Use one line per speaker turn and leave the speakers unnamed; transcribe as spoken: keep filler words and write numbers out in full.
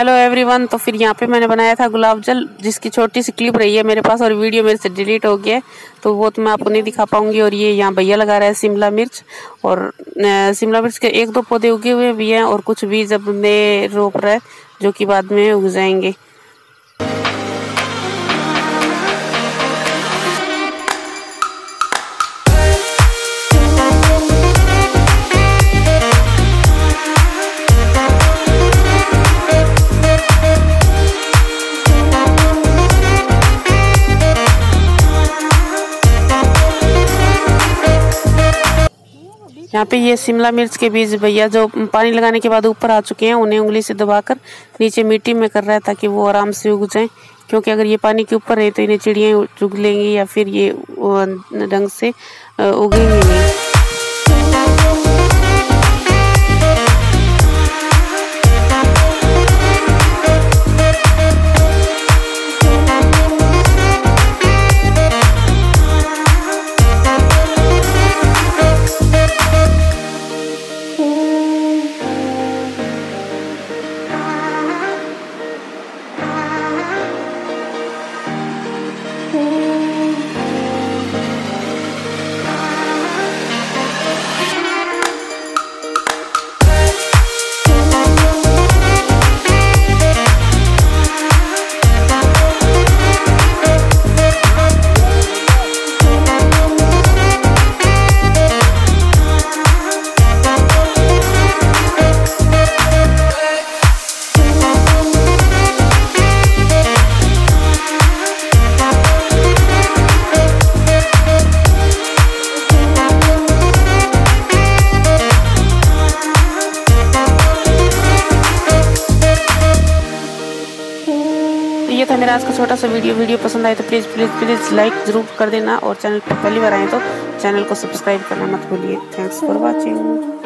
Hello everyone. तो फिर यहाँ पे मैंने बनाया था गुलाब जल, जिसकी छोटी सी क्लिप रही है मेरे पास और वीडियो मेरे से डिलीट हो गया है, तो वो तो मैं आपको नहीं दिखा पाऊंगी। और ये यहाँ भैया लगा रहा है शिमला मिर्च, और शिमला मिर्च के एक दो पौधे उगे हुए भी हैं और कुछ बीज अब में रोप रहा है जो कि बाद में उग जाएंगे। यहाँ पे ये शिमला मिर्च के बीज भैया जो पानी लगाने के बाद ऊपर आ चुके हैं, उन्हें उंगली से दबाकर नीचे मिट्टी में कर रहा है ताकि वो आराम से उग जाएं। क्योंकि अगर ये पानी के ऊपर रहे तो इन्हें चिड़ियाँ चुग लेंगी या फिर ये ढंग से उगेंगे नहीं। ये था मेरा आज का छोटा सा वीडियो वीडियो पसंद आए तो प्लीज़ प्लीज़ प्लीज़ लाइक ज़रूर कर देना, और चैनल पर पहली बार आए तो चैनल को सब्सक्राइब करना मत भूलिए। Thanks for watching.